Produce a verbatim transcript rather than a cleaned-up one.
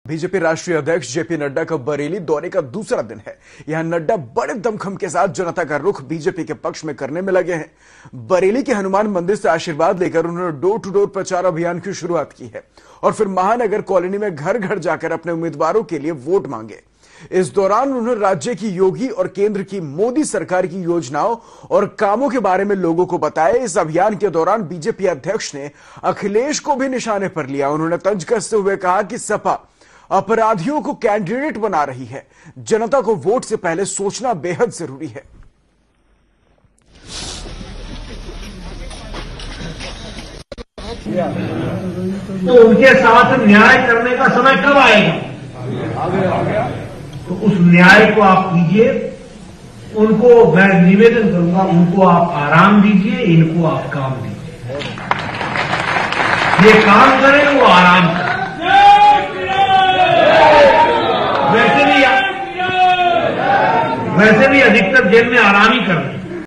BJP राष्ट्रीय अध्यक्ष JP Nadda का बरेली दौरे का दूसरा दिन है। यहां नड्डा बड़े दमखम के साथ जनता का रुख बीजेपी के पक्ष में करने में लगे हैं। बरेली के हनुमान मंदिर से आशीर्वाद लेकर उन्होंने डोर टू डोर प्रचार अभियान की शुरुआत की है और फिर महानगर कॉलोनी में घर घर जाकर अपने उम्मीदवारों के लिए वोट मांगे। इस दौरान उन्होंने राज्य की योगी और केंद्र की मोदी सरकार की योजनाओं और कामों के बारे में लोगों को बताया। इस अभियान के दौरान बीजेपी अध्यक्ष ने अखिलेश को भी निशाने पर लिया। उन्होंने तंज कसते हुए कहा कि सपा अपराधियों को कैंडिडेट बना रही है। जनता को वोट से पहले सोचना बेहद जरूरी है। तो उनके साथ न्याय करने का समय कब आएगा? तो उस न्याय को आप कीजिए। उनको मैं निवेदन करूंगा, उनको आप आराम दीजिए, इनको आप काम दीजिए। ये काम करें, वो आराम करें। वैसे भी वैसे भी अधिकतर जेल में आराम ही कर रहे हैं।